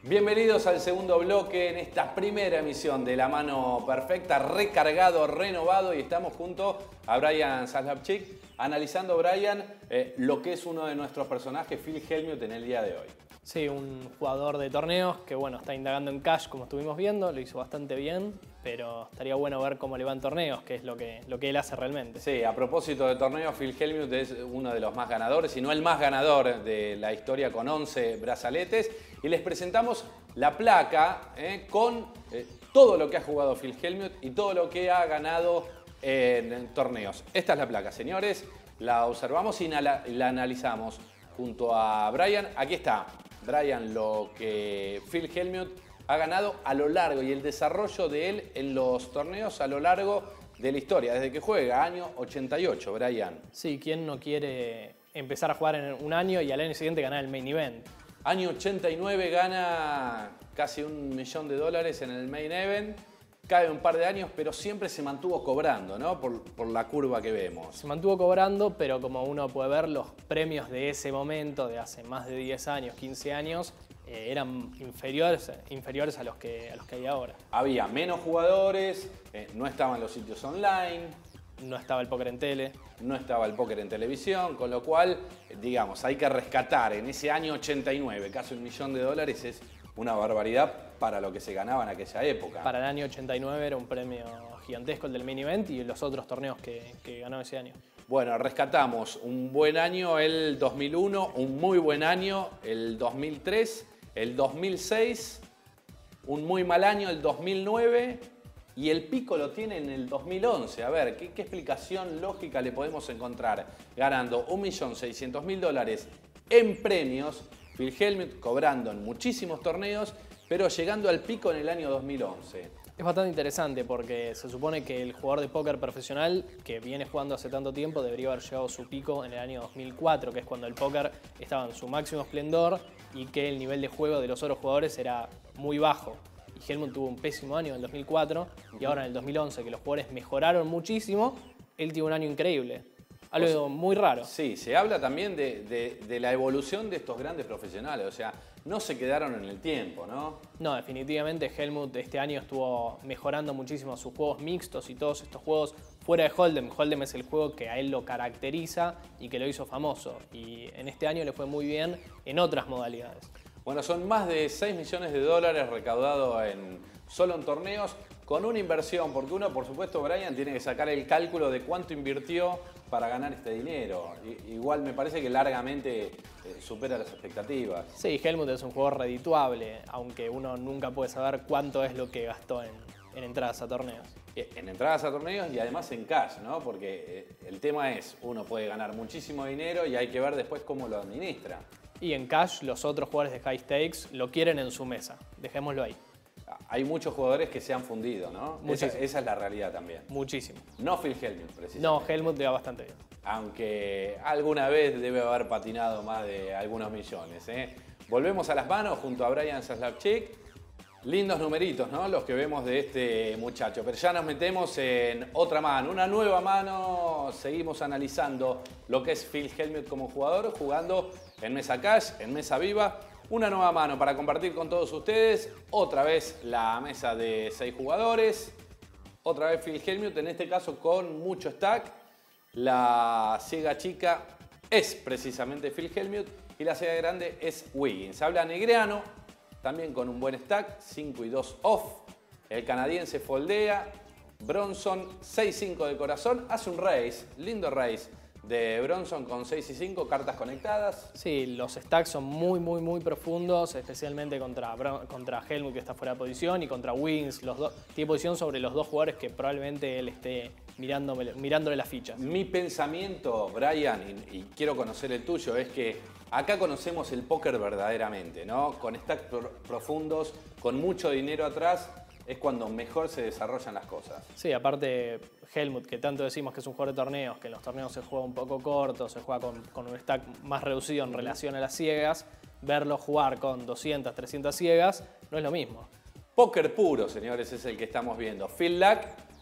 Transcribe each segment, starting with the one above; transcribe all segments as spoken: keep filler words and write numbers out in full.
Bienvenidos al segundo bloque en esta primera emisión de La Mano Perfecta, recargado, renovado, y estamos junto a Brian Zaslavchik, analizando, Brian, eh, lo que es uno de nuestros personajes, Phil Hellmuth, en el día de hoy. Sí, un jugador de torneos que bueno, está indagando en cash, como estuvimos viendo, lo hizo bastante bien, pero estaría bueno ver cómo le va en torneos, que es lo que, lo que él hace realmente. Sí, a propósito de torneos, Phil Hellmuth es uno de los más ganadores, si no el más ganador de la historia, con once brazaletes, y les presentamos la placa eh, con eh, todo lo que ha jugado Phil Hellmuth y todo lo que ha ganado en, en torneos. Esta es la placa, señores, la observamos y la, la analizamos junto a Brian. Aquí está, Brian, lo que Phil Hellmuth ha ganado a lo largo y el desarrollo de él en los torneos a lo largo de la historia, desde que juega, año ochenta y ocho, Brian. Sí, ¿quién no quiere empezar a jugar en un año y al año siguiente ganar el main event? Año ochenta y nueve gana casi un millón de dólares en el main event, cae un par de años, pero siempre se mantuvo cobrando, ¿no? Por, por la curva que vemos. Se mantuvo cobrando, pero como uno puede ver, los premios de ese momento, de hace más de diez años, quince años, eh, eran inferiores, inferiores a, los que, a los que hay ahora. Había menos jugadores, eh, no estaban los sitios online, no estaba el póker en tele. No estaba el póker en televisión, con lo cual, digamos, hay que rescatar en ese año ochenta y nueve, casi un millón de dólares, es una barbaridad para lo que se ganaba en aquella época. Para el año ochenta y nueve era un premio gigantesco el del main event y los otros torneos que, que ganó ese año. Bueno, rescatamos un buen año el dos mil uno, un muy buen año el dos mil tres, el dos mil seis, un muy mal año el dos mil nueve y el pico lo tiene en el dos mil once. A ver, ¿qué, qué explicación lógica le podemos encontrar? Ganando un millón seiscientos mil dólares en premios, Phil Hellmuth cobrando en muchísimos torneos, pero llegando al pico en el año dos mil once. Es bastante interesante porque se supone que el jugador de póker profesional que viene jugando hace tanto tiempo debería haber llegado a su pico en el año dos mil cuatro, que es cuando el póker estaba en su máximo esplendor y que el nivel de juego de los otros jugadores era muy bajo. Y Hellmuth tuvo un pésimo año en el dos mil cuatro y ahora en el dos mil once, que los jugadores mejoraron muchísimo, él tiene un año increíble. Algo O sea, muy raro. Sí, se habla también de, de, de la evolución de estos grandes profesionales, o sea, no se quedaron en el tiempo, ¿no? No, definitivamente Hellmuth este año estuvo mejorando muchísimo sus juegos mixtos y todos estos juegos fuera de Hold'em. Hold'em es el juego que a él lo caracteriza y que lo hizo famoso. Y en este año le fue muy bien en otras modalidades. Bueno, son más de seis millones de dólares recaudados en, solo en torneos, con una inversión, porque uno, por supuesto, Brian, tiene que sacar el cálculo de cuánto invirtió para ganar este dinero. I, igual me parece que largamente eh, supera las expectativas. Sí, Hellmuth es un jugador redituable, aunque uno nunca puede saber cuánto es lo que gastó en, en entradas a torneos. En entradas a torneos y además en cash, ¿no? Porque eh, el tema es, uno puede ganar muchísimo dinero y hay que ver después cómo lo administra. Y en cash, los otros jugadores de high stakes lo quieren en su mesa. Dejémoslo ahí. Hay muchos jugadores que se han fundido, ¿no? Esa, esa es la realidad también. Muchísimo. No Phil Hellmuth, precisamente. No, Hellmuth le va bastante bien. Aunque alguna vez debe haber patinado más de algunos millones, ¿eh? Volvemos a las manos junto a Brian Zaslavchik. Lindos numeritos, ¿no? Los que vemos de este muchacho. Pero ya nos metemos en otra mano, una nueva mano. Seguimos analizando lo que es Phil Hellmuth como jugador, jugando en mesa cash, en mesa viva. Una nueva mano para compartir con todos ustedes. Otra vez la mesa de seis jugadores. Otra vez Phil Hellmuth, en este caso con mucho stack. La ciega chica es precisamente Phil Hellmuth y la ciega grande es Wiggins. Habla Negreanu, también con un buen stack, cinco y dos off. El canadiense foldea. Bronson, seis cinco de corazón. Hace un raise, lindo raise de Bronson con seis y cinco, cartas conectadas. Sí, los stacks son muy, muy, muy profundos, especialmente contra, contra Hellmuth, que está fuera de posición, y contra Wiggins. Los dos, tiene posición sobre los dos jugadores que probablemente él esté mirándole, mirándole las fichas. Mi pensamiento, Brian, y, y quiero conocer el tuyo, es que acá conocemos el póker verdaderamente, ¿no? Con stacks pro profundos, con mucho dinero atrás, es cuando mejor se desarrollan las cosas. Sí, aparte Hellmuth, que tanto decimos que es un jugador de torneos, que en los torneos se juega un poco corto, se juega con, con un stack más reducido en relación a las ciegas, verlo jugar con doscientas, trescientas ciegas no es lo mismo. Póker puro, señores, es el que estamos viendo. Phil Lack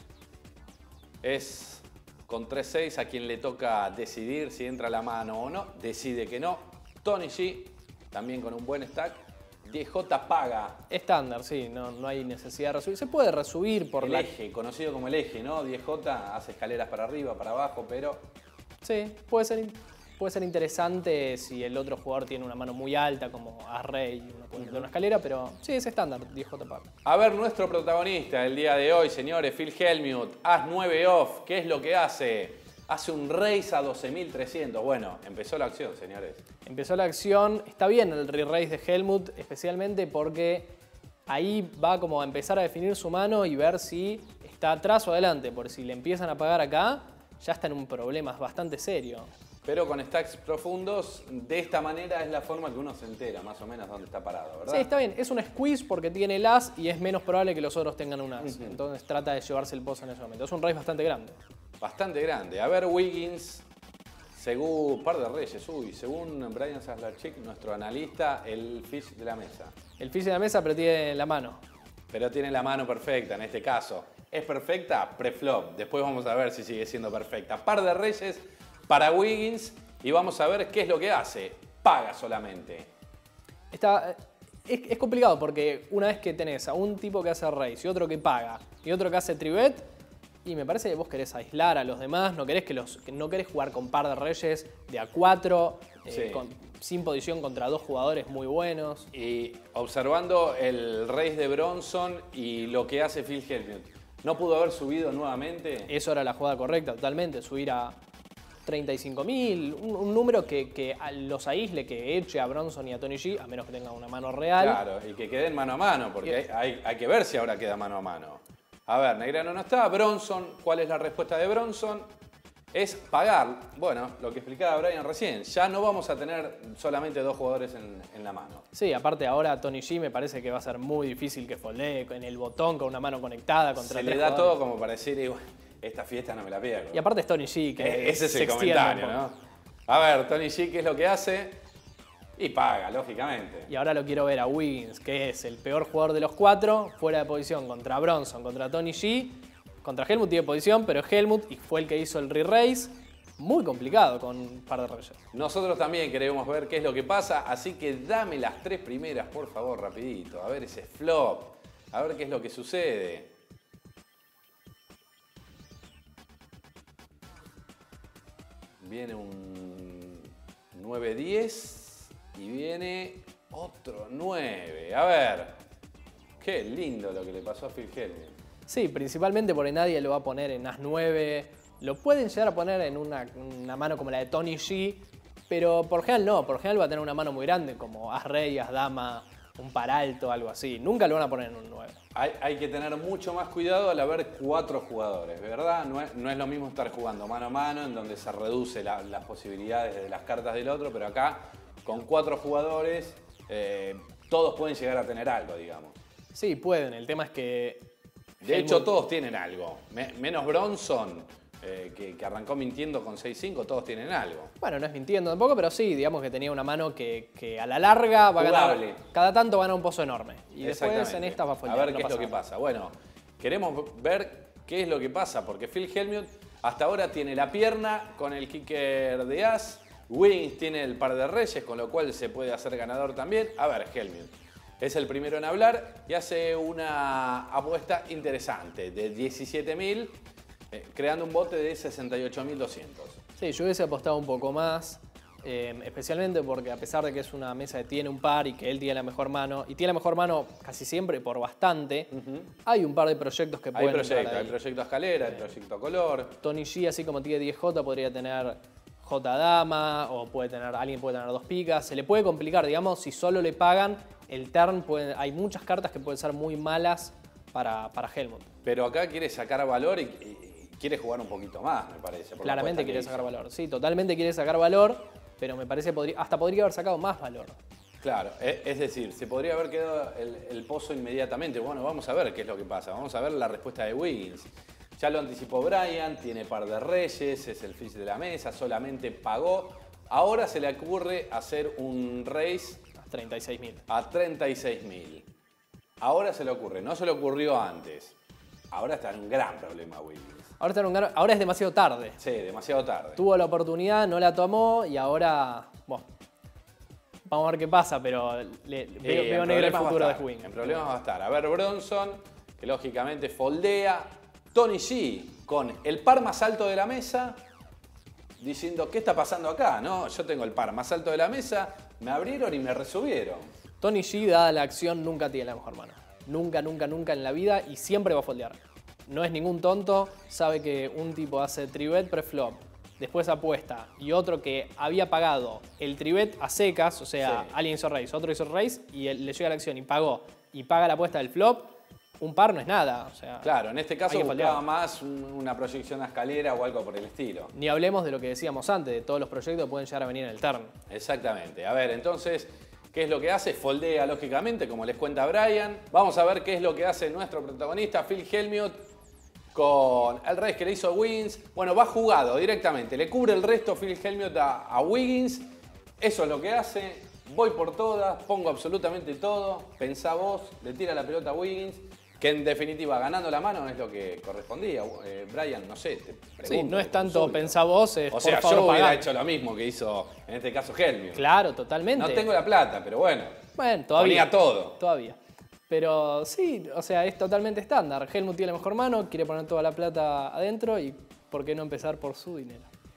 es con tres seis a quien le toca decidir si entra la mano o no, decide que no. Tony G, también con un buen stack, diez J paga. Estándar, sí, no, no hay necesidad de resubir. Se puede resubir por el la... eje, conocido como el eje, ¿no? diez J hace escaleras para arriba, para abajo, pero... Sí, puede ser, puede ser interesante si el otro jugador tiene una mano muy alta, como As-Rey, uno puede meter una escalera, pero sí, es estándar, diez J paga. A ver, nuestro protagonista del día de hoy, señores, Phil Hellmuth, As nueve off, ¿qué es lo que hace? Hace un raise a doce mil trescientos. Bueno, empezó la acción, señores. Empezó la acción. Está bien el re-raise de Hellmuth, especialmente porque ahí va como a empezar a definir su mano y ver si está atrás o adelante. Porque si le empiezan a pagar acá, ya está en un problema bastante serio. Pero con stacks profundos, de esta manera es la forma que uno se entera más o menos dónde está parado, ¿verdad? Sí, está bien. Es un squeeze porque tiene el as y es menos probable que los otros tengan un as. Uh-huh. Entonces trata de llevarse el pozo en ese momento. Es un raise bastante grande. Bastante grande. A ver, Wiggins, según par de reyes, uy, según Brian Saslarchik, nuestro analista, el fish de la mesa. El fish de la mesa, pero tiene la mano. Pero tiene la mano perfecta en este caso. ¿Es perfecta? Preflop. Después vamos a ver si sigue siendo perfecta. Par de reyes para Wiggins y vamos a ver qué es lo que hace. Paga solamente. Está, es, es complicado porque una vez que tenés a un tipo que hace raise y otro que paga y otro que hace tribet, y me parece que vos querés aislar a los demás, no querés, que los, que no querés jugar con par de reyes de a cuatro, sí. eh, con, sin posición contra dos jugadores muy buenos. Y observando el raise de Bronson y lo que hace Phil Hellmuth, ¿no pudo haber subido nuevamente? Eso era la jugada correcta, totalmente, subir a treinta y cinco mil, un, un número que, que los aísle, que eche a Bronson y a Tony G, a menos que tenga una mano real. Claro, y que queden mano a mano, porque hay, hay, hay que ver si ahora queda mano a mano. A ver, Negreanu no está. Bronson, ¿cuál es la respuesta de Bronson? Es pagar. Bueno, lo que explicaba Brian recién. Ya no vamos a tener solamente dos jugadores en, en la mano. Sí, aparte ahora Tony G me parece que va a ser muy difícil que foldee en el botón con una mano conectada contra Se tres le da jugadores. todo como para decir, igual, esta fiesta no me la pierdo. Y aparte es Tony G, que e Ese es se el comentario, ¿no? A ver, Tony G, ¿qué es lo que hace? Y paga, lógicamente. Y ahora lo quiero ver a Wiggins, que es el peor jugador de los cuatro, fuera de posición contra Bronson, contra Tony G. Contra Hellmuth tiene posición, pero es Hellmuth y fue el que hizo el re-raise. Muy complicado con un par de reyes. Nosotros también queremos ver qué es lo que pasa, así que dame las tres primeras, por favor, rapidito. A ver ese flop, a ver qué es lo que sucede. Viene un nueve diez. Y viene otro nueve. A ver, qué lindo lo que le pasó a Phil Hellmuth. Sí, principalmente porque nadie lo va a poner en as nueve. Lo pueden llegar a poner en una, una mano como la de Tony G, pero por general no. Por general va a tener una mano muy grande, como as-rey, as-dama, un par alto, algo así. Nunca lo van a poner en un nueve. Hay, hay que tener mucho más cuidado al haber cuatro jugadores, ¿verdad? No es, no es lo mismo estar jugando mano a mano, en donde se reduce la, las posibilidades de las cartas del otro, pero acá, con cuatro jugadores, eh, todos pueden llegar a tener algo, digamos. Sí, pueden. El tema es que... De hecho, todos tienen algo. Me, menos Bronson, eh, que, que arrancó mintiendo con seis cinco, todos tienen algo. Bueno, no es mintiendo tampoco, pero sí, digamos que tenía una mano que, que a la larga va a ganar... Cada tanto va a ganar un pozo enorme. Y después en esta va a follar. A ver no qué es lo que pasa. Bueno, queremos ver qué es lo que pasa, porque Phil Hellmuth hasta ahora tiene la pierna con el kicker de as. Wiggins tiene el par de reyes, con lo cual se puede hacer ganador también. A ver, Hellmuth es el primero en hablar y hace una apuesta interesante de diecisiete mil, eh, creando un bote de sesenta y ocho mil doscientos. Sí, yo hubiese apostado un poco más, eh, especialmente porque a pesar de que es una mesa que tiene un par y que él tiene la mejor mano, y tiene la mejor mano casi siempre por bastante, uh-huh. Hay un par de proyectos que pueden... Hay proyectos, hay proyecto a escalera, hay proyecto a color. Tony G, así como tiene diez J, podría tener J-dama, o puede tener, alguien puede tener dos picas. Se le puede complicar, digamos, si solo le pagan el turn. Puede, hay muchas cartas que pueden ser muy malas para, para Hellmuth. Pero acá quiere sacar valor y, y quiere jugar un poquito más, me parece. Claramente quiere sacar valor, sí, totalmente quiere sacar valor, pero me parece que podría, hasta podría haber sacado más valor. Claro, es decir, se podría haber quedado el, el pozo inmediatamente. Bueno, vamos a ver qué es lo que pasa. Vamos a ver la respuesta de Wiggins. Ya lo anticipó Brian, tiene par de reyes, es el fish de la mesa, solamente pagó. Ahora se le ocurre hacer un raise a treinta y seis mil. A treinta y seis mil. Ahora se le ocurre, no se le ocurrió antes. Ahora está en un gran problema Wiggins. Ahora, está en un gran, ahora es demasiado tarde. Sí, demasiado tarde. Tuvo la oportunidad, no la tomó y ahora... Bueno, vamos a ver qué pasa, pero le, Sí, veo, veo en negro el problemas futuro va a de estar, Wiggins. En problemas va a estar. A ver, Bronson, que lógicamente foldea. Tony G, con el par más alto de la mesa, diciendo, ¿qué está pasando acá? No, yo tengo el par más alto de la mesa, me abrieron y me resubieron. Tony G, dada la acción, nunca tiene la mejor mano. Nunca, nunca, nunca en la vida y siempre va a foldear. No es ningún tonto, sabe que un tipo hace tribet preflop, después apuesta, y otro que había pagado el tribet a secas, o sea, Sí. alguien hizo raise, otro hizo raise, y él, le llega la acción y pagó, y paga la apuesta del flop, un par no es nada. O sea, Claro, en este caso hay que buscaba foldear. más un- una proyección a escalera o algo por el estilo. Ni hablemos de lo que decíamos antes, de todos los proyectos que pueden llegar a venir en el turn. Exactamente. A ver, entonces, ¿qué es lo que hace? Foldea, lógicamente, como les cuenta Brian. Vamos a ver qué es lo que hace nuestro protagonista, Phil Hellmuth, con el raise que le hizo a Wiggins. Bueno, va jugado directamente. Le cubre el resto Phil Hellmuth a, a Wiggins. Eso es lo que hace. Voy por todas, pongo absolutamente todo. Pensá vos, le tira la pelota a Wiggins. Que en definitiva, ganando la mano es lo que correspondía. Eh, Brian, no sé, te pregunto. Sí, no es te tanto consulto. pensá vos, es O sea, por favor yo hubiera pagá. hecho lo mismo que hizo en este caso Hellmuth. Claro, totalmente. No tengo la plata, pero bueno. Bueno, todavía. Ponía todo. Todavía. Pero sí, o sea, es totalmente estándar. Helmut tiene la mejor mano, quiere poner toda la plata adentro y ¿por qué no empezar por su dinero?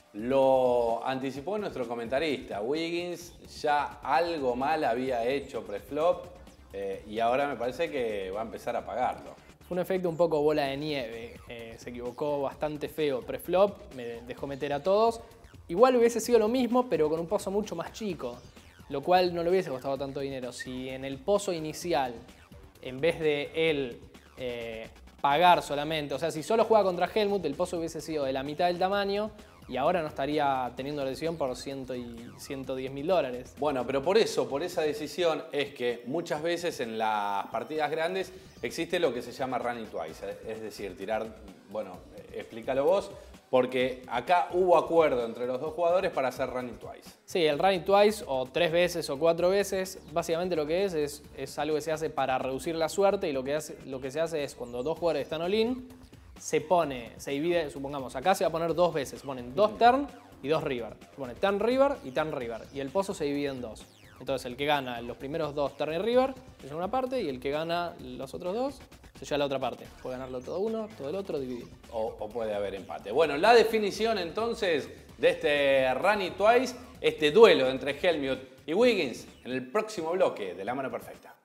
Lo anticipó nuestro comentarista. Wiggins ya algo mal había hecho preflop eh, y ahora me parece que va a empezar a pagarlo. Fue un efecto un poco bola de nieve. Eh, se equivocó bastante feo preflop, me dejó meter a todos. Igual hubiese sido lo mismo, pero con un pozo mucho más chico, lo cual no le hubiese costado tanto dinero. Si en el pozo inicial, en vez de él eh, pagar solamente, o sea, si solo juega contra Helmut, el pozo hubiese sido de la mitad del tamaño y ahora no estaría teniendo la decisión por cien y ciento diez mil dólares. Bueno, pero por eso, por esa decisión, es que muchas veces en las partidas grandes existe lo que se llama running twice, es decir, tirar, bueno, explícalo vos, porque acá hubo acuerdo entre los dos jugadores para hacer running twice. Sí, el running twice o tres veces o cuatro veces, básicamente lo que es, es es algo que se hace para reducir la suerte y lo que, hace, lo que se hace es cuando dos jugadores están all-in, se pone, se divide, supongamos, acá se va a poner dos veces, se ponen dos turn y dos river. Se pone turn river y turn river y el pozo se divide en dos. Entonces el que gana los primeros dos turn y river se lleva una parte y el que gana los otros dos se lleva la otra parte. Puede ganarlo todo uno, todo el otro, dividir. O, o puede haber empate. Bueno, la definición entonces de este running twice, este duelo entre Hellmuth y Wiggins en el próximo bloque de La Mano Perfecta.